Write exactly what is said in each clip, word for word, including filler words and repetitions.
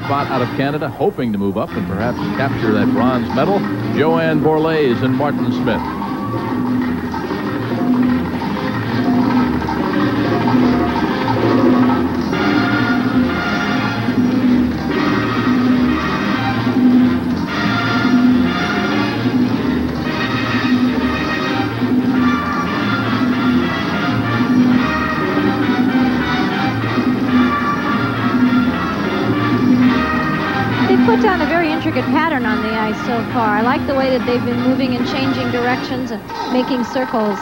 spot out of Canada, hoping to move up and perhaps capture that bronze medal, Joanne Borlase and Martin Smith. Put down a very intricate pattern on the ice so far. I like the way that they've been moving and changing directions and making circles.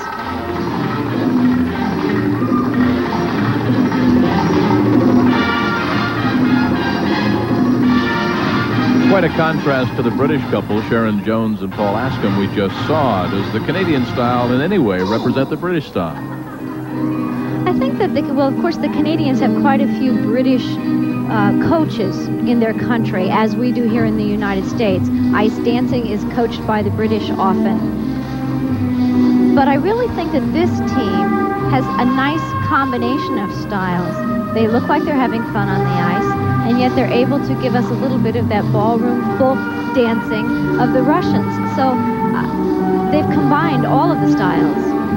Quite a contrast to the British couple, Sharon Jones and Paul Askham, we just saw. Does the Canadian style in any way represent the British style? I think that, the, well, of course, the Canadians have quite a few British Uh, coaches in their country, as we do here in the United States. Ice dancing is coached by the British often. But I really think that this team has a nice combination of styles. They look like they're having fun on the ice, and yet they're able to give us a little bit of that ballroom folk dancing of the Russians. So uh, they've combined all of the styles.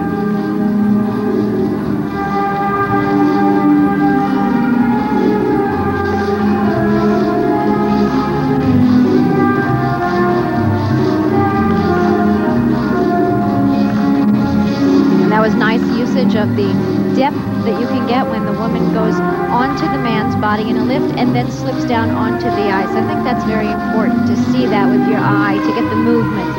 Of the depth that you can get when the woman goes onto the man's body in a lift and then slips down onto the ice. I think that's very important to see that with your eye, to get the movement.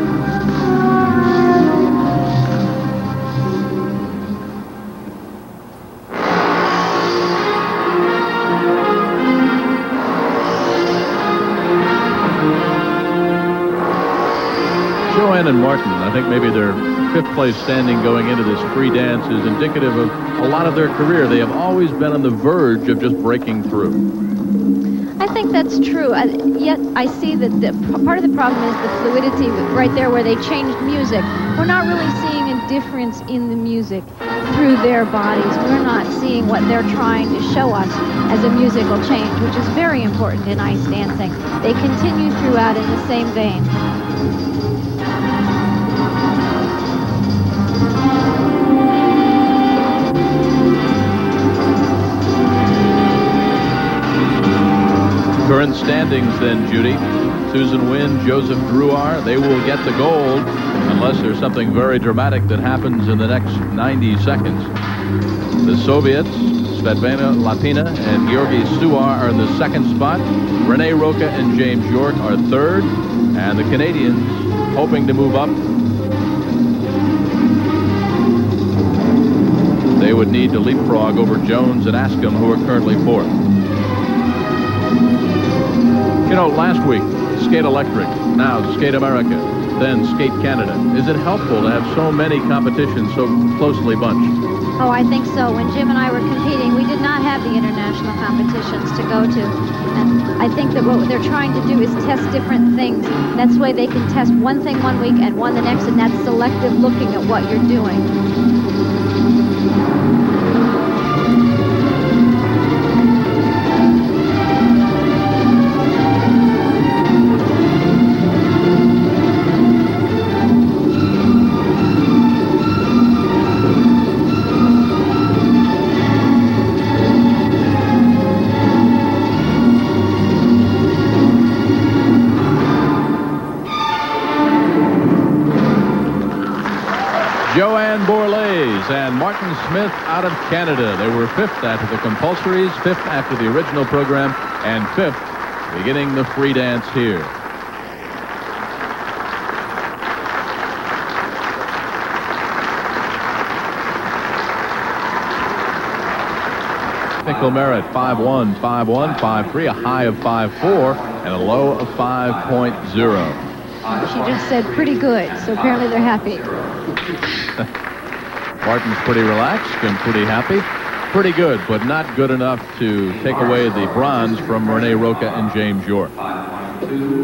Joanne and Martin, I think maybe they're fifth place standing going into this free dance is indicative of a lot of their career. They have always been on the verge of just breaking through. I think that's true. Uh, yet I see that the, part of the problem is the fluidity right there where they changed music. We're not really seeing a difference in the music through their bodies. We're not seeing what they're trying to show us as a musical change, which is very important in ice dancing. They continue throughout in the same vein. Current standings then, Judy. Susan Wynn, Joseph Drouhard, they will get the gold unless there's something very dramatic that happens in the next ninety seconds. The Soviets, Svetlana Lapina and Georgi Stuar are in the second spot. Rene Roca and James York are third. And the Canadians hoping to move up. They would need to leapfrog over Jones and Askham, who are currently fourth. You know, last week, Skate Electric, now Skate America, then Skate Canada. Is it helpful to have so many competitions so closely bunched? Oh, I think so. When Jim and I were competing, we did not have the international competitions to go to. And I think that what they're trying to do is test different things. That's the way they can test one thing one week and one the next, and that's selective looking at what you're doing. Joanne Borlase and Martin Smith out of Canada. They were fifth after the compulsories, fifth after the original program, and fifth beginning the free dance here. Technical merit five one, five one, five three, a high of five four, and a low of five point oh. She just said pretty good, so apparently they're happy. Martin's pretty relaxed and pretty happy. Pretty good, but not good enough to take away the bronze from Rene Roca and James York.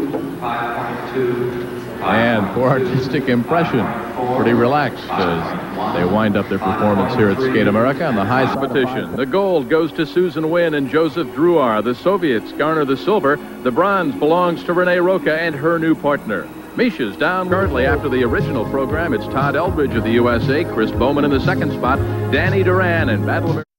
And for artistic impression, pretty relaxed. As they wind up their performance here at Skate America. And the high competition. The gold goes to Susan Wynn and Joseph Drouhar. The Soviets garner the silver. The bronze belongs to Renee Roca and her new partner. Misha's down currently after the original program. It's Todd Eldridge of the U S A, Chris Bowman in the second spot, Danny Duran and Battle